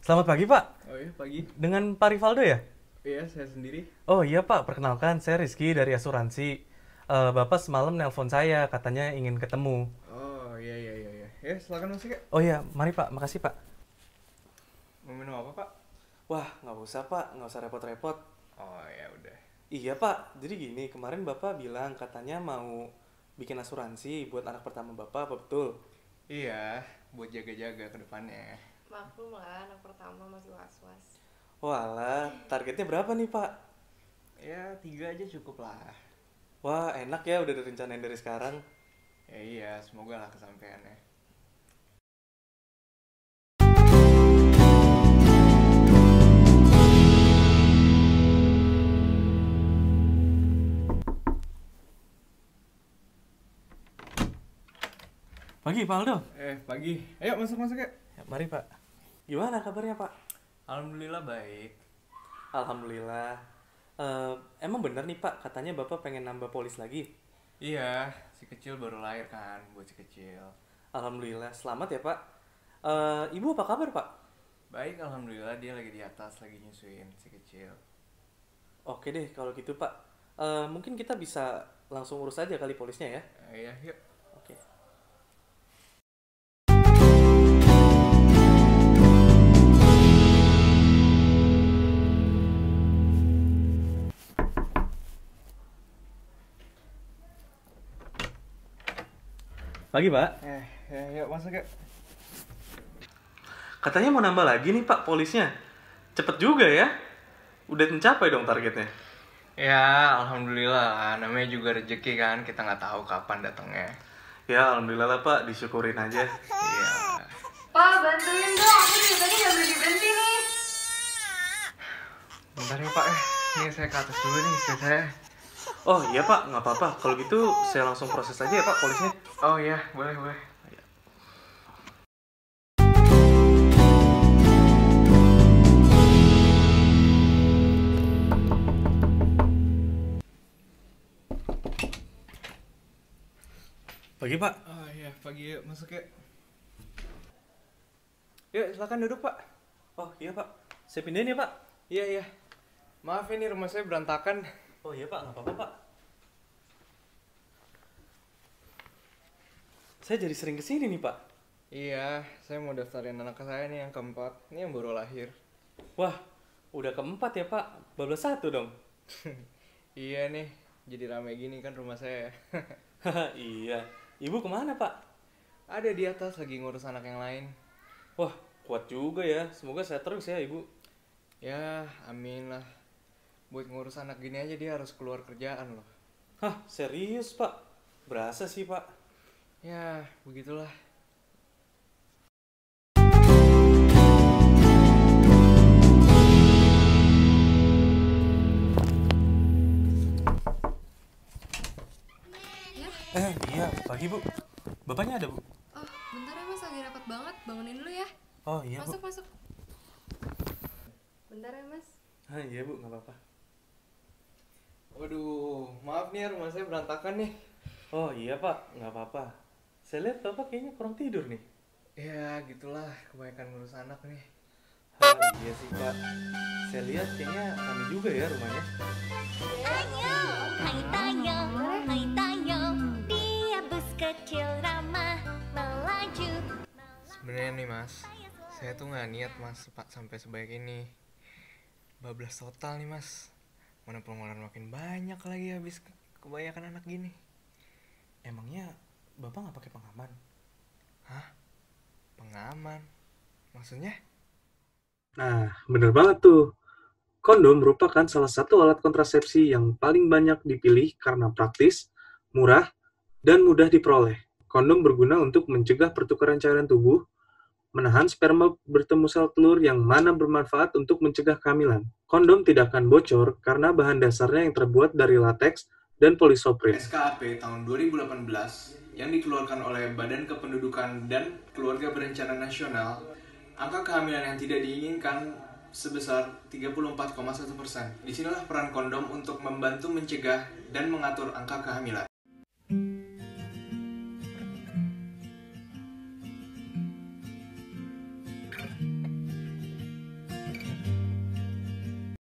Selamat pagi, Pak. Oh iya, pagi. Dengan Pak Rivaldo ya? Iya, saya sendiri. Oh iya, Pak. Perkenalkan, saya Rizky dari asuransi. Bapak semalam nelpon saya, katanya ingin ketemu. Oh iya iya iya iya. Ya, silakan masuk ya. Oh iya, mari Pak. Makasih, Pak. Mau minum apa, Pak? Wah, nggak usah, Pak. Nggak usah repot-repot. Oh ya udah. Iya, Pak. Jadi gini, kemarin Bapak bilang katanya mau bikin asuransi buat anak pertama Bapak, apa betul? Iya, buat jaga-jaga ke depannya. Maklum lah, anak pertama masih was-was. Walah, targetnya berapa nih, Pak? Ya, 3 aja cukup lah. Wah, enak ya udah direncanain dari sekarang. Ya iya, semoga lah kesampaiannya. Pagi, Pak Aldo. Pagi. Ayo masuk ya. Ya, mari, Pak. Gimana kabarnya, Pak? Alhamdulillah baik. Alhamdulillah. Emang bener nih Pak, katanya Bapak pengen nambah polis lagi? Iya, si kecil baru lahir kan, buat si kecil. Alhamdulillah, selamat ya Pak. Ibu apa kabar Pak? Baik, alhamdulillah dia lagi di atas, lagi nyusuin si kecil. Oke deh, kalau gitu Pak. Mungkin kita bisa langsung urus aja kali polisnya ya? Iya, yuk. Oke. Pagi Pak. Yuk masuk ya. Katanya mau nambah lagi nih Pak polisnya. Cepet juga ya. Udah mencapai dong targetnya. Ya, alhamdulillah lah. Namanya juga rezeki kan, kita nggak tahu kapan datangnya. Ya Alhamdulillah lah Pak, disyukurin aja. Iya. Pak, bantuin dong, aku dari tadi nggak berhenti nih. Bentar ya Pak, ini saya ke atas dulu nih istri saya. Oh iya Pak, nggak apa-apa. Kalau gitu saya langsung proses aja ya Pak polisnya. Oh iya, boleh boleh. Pagi Pak. Oh iya, pagi yuk masuk yuk. Yuk silakan duduk Pak. Oh iya Pak, saya pindahin ya Pak. Iya iya. Maaf ini rumah saya berantakan. Oh iya Pak, nggak apa-apa Pak. Saya jadi sering kesini nih Pak. Iya, saya mau daftarin anak saya nih yang keempat. Ini yang baru lahir. Wah, udah keempat ya Pak, bablas satu dong. Iya nih, jadi rame gini kan rumah saya. Haha, iya. Ibu kemana Pak? Ada di atas lagi ngurus anak yang lain. Wah, kuat juga ya. Semoga sehat terus ya Ibu. Ya, amin lah. Buat ngurus anak gini aja dia harus keluar kerjaan loh. Hah, serius Pak? Berasa sih Pak. Ya, begitulah. Iya, pagi Bu. Bapaknya ada Bu? Oh, bentar ya mas, lagi rapat banget, bangunin dulu ya. Oh iya Bu. Masuk, masuk. Bentar ya mas. Iya Bu, nggak apa-apa. Waduh, maaf nih ya rumah saya berantakan nih. Oh iya Pak, nggak apa-apa. Saya lihat Bapak kayaknya kurang tidur nih. Ya, gitulah kebanyakan ngurus anak nih. Hah, iya sih Pak. Saya lihat kayaknya rame juga ya rumahnya. Hai Tayo, hai Tayo, dia bus kecil ramah melaju. Sebenarnya nih mas, saya tuh nggak niat mas sampai sebaik ini. Bablas total nih mas. Mana pengeluaran makin banyak lagi habis kebanyakan anak gini. Emangnya Bapak nggak pakai pengaman? Hah? Pengaman? Maksudnya? Nah, bener banget tuh. Kondom merupakan salah satu alat kontrasepsi yang paling banyak dipilih karena praktis, murah, dan mudah diperoleh. Kondom berguna untuk mencegah pertukaran cairan tubuh, menahan sperma bertemu sel telur yang mana bermanfaat untuk mencegah kehamilan. Kondom tidak akan bocor karena bahan dasarnya yang terbuat dari lateks dan polisopren. SKAP tahun 2018 yang dikeluarkan oleh Badan Kependudukan dan Keluarga Berencana Nasional, angka kehamilan yang tidak diinginkan sebesar 34,1%. Disinilah peran kondom untuk membantu mencegah dan mengatur angka kehamilan.